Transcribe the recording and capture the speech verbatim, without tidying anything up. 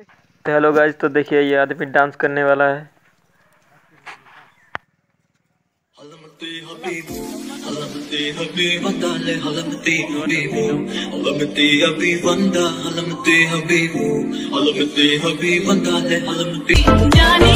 तो hello guys, तो देखिए ये आदमी डांस करने वाला है। जाने